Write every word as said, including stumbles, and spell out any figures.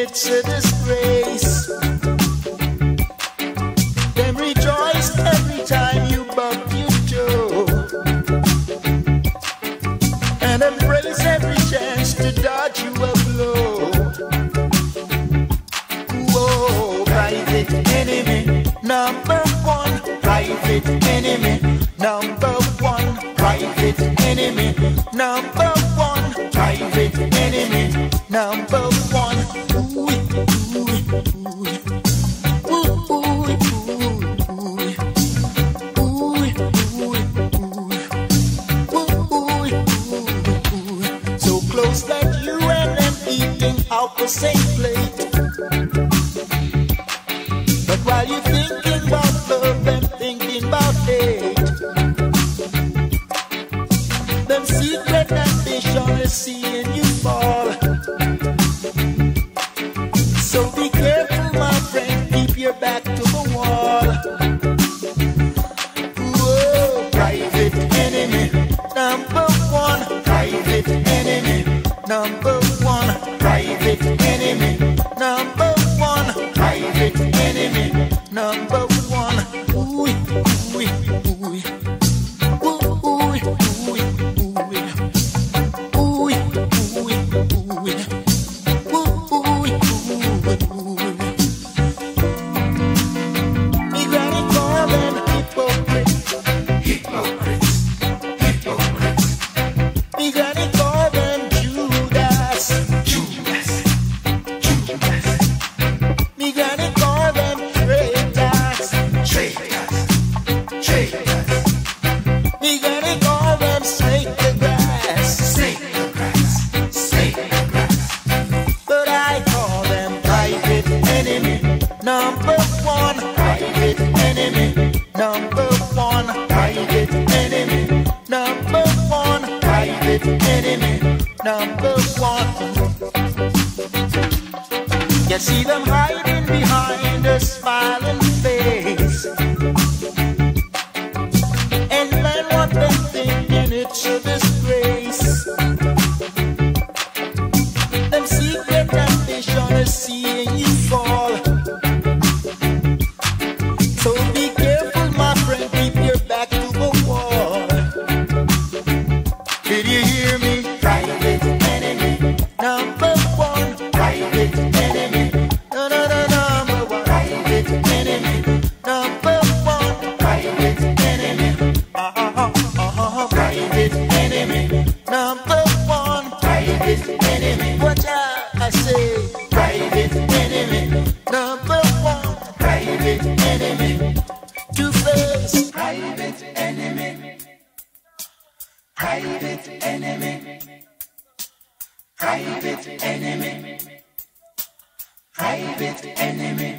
it's a disgrace. Them rejoice every time you bump your toe, and embrace every chance to dodge you a blow. Whoa, private enemy, number one. Private enemy, number one. Private enemy, number one. Private enemy, number one. Ooh, ooh, ooh. Ooh, ooh, ooh. Ooh, ooh, ooh. So close that you and them eating out the same plate. But while you're thinking about love and thinking about hate, them secret ambition is seeing you fall. So be careful, my friend, keep your back to the wall. Whoa, private enemy, number one. Private enemy, number one. Private enemy, number one. Private enemy, number one. Ooh, ooh, ooh. Number one. You see them hiding behind a smiling face, and then what they're thinking, it's a disgrace. Them secret ambition is seeing you fall. So be careful, my friend, keep your back to the wall. Did you hear me? Private enemy, number one. Private enemy, no, no, no, number one. Private enemy, number one. Private enemy, uh-huh, uh-huh. Private enemy, number one. Private enemy, watch out, I say. Private enemy, number one. Private enemy, two-face. Private enemy. Private enemy, private enemy, private enemy.